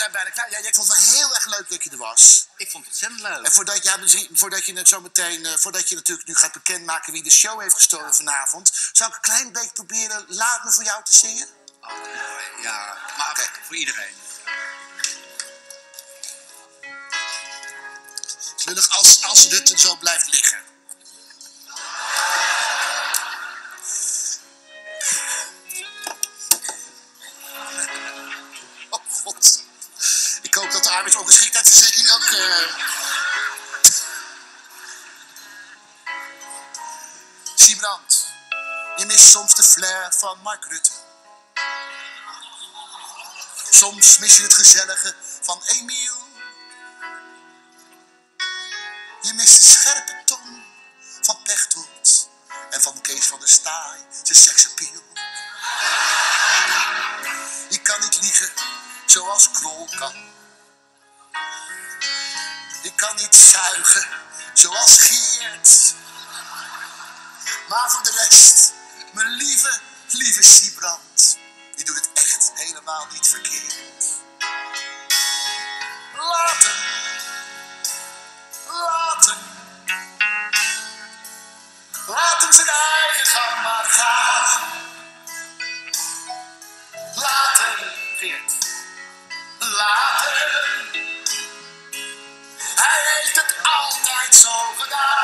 zijn bijna klaar. Ja, ik vond het wel heel erg leuk dat je er was. Ik vond het ontzettend leuk. En voordat je het zo meteen, voordat je natuurlijk nu gaat bekendmaken wie de show heeft gestolen vanavond, zou ik een klein beetje proberen Laat Me Voor Jou te zingen? Oh, ja, maar okay. Voor iedereen. Lullig als Rutte zo blijft liggen. Oh god. Ik hoop dat de arbeidsongeschiktheidsverzekering ook... Siebrand, je mist soms de flair van Mark Rutte. Soms mis je het gezellige van Emiel. Je mist de scherpe tong van Pechtold en van Kees van der Staaij, zijn seksappeal. Je kan niet liegen zoals Krol kan. Je kan niet zuigen zoals Geert. Maar voor de rest, mijn lieve Siebrand, je doet het echt helemaal niet verkeerd. Laat hem zijn eigen gang maar gaan. Laat hem, Geert. Laat hem. Hij heeft het altijd zo gedaan.